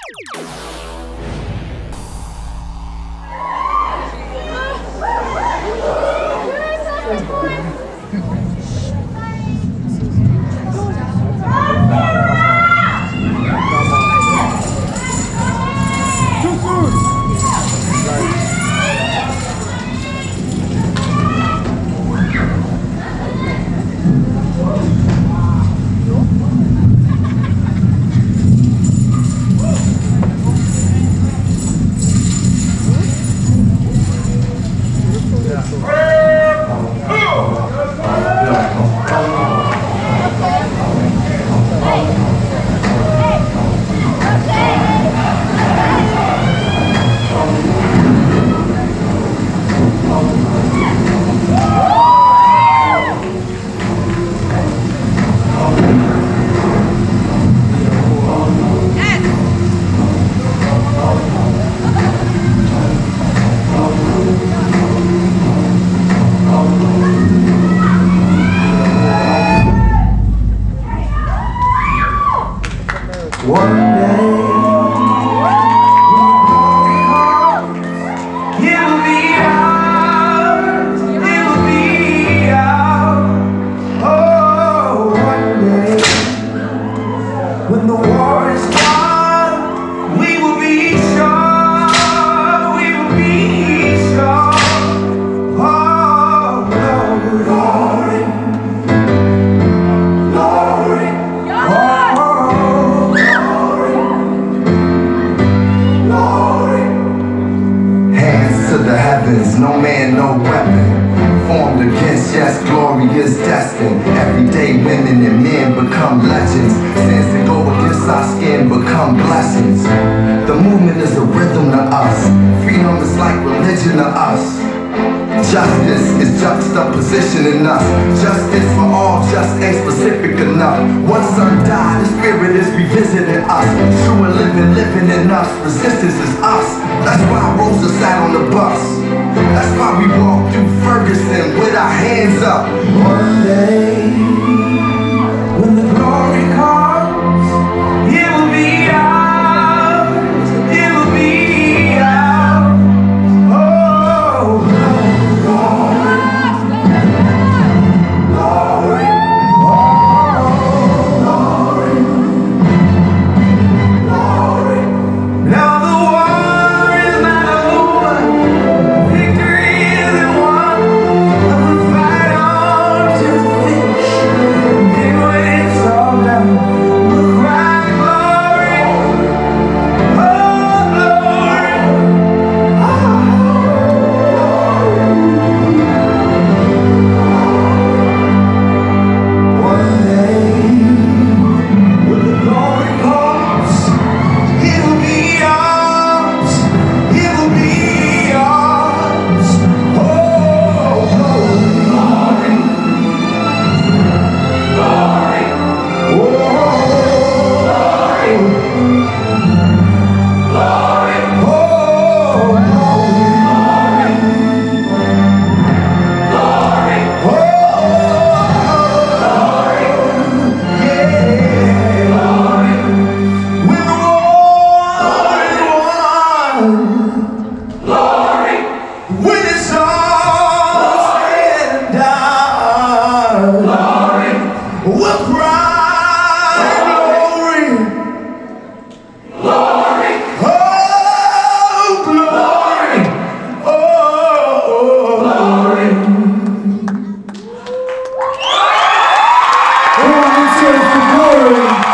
No man, no weapon formed against, yes, glory is destined. Everyday women and men become legends. Sins that go against our skin become blessings. The movement is a rhythm to us. Freedom is like religion to us. Justice is juxtaposition in us. Justice for all just ain't specific enough. One son died, the spirit is revisiting us. True and living in us. Resistance is us. That's why Rosa sat on the bus. That's why we walk through Ferguson with our hands up. One day, when the glory comes, it will be ours. It will be ours. Oh, glory, glory, oh, glory, glory. Now the war is not over. Glory.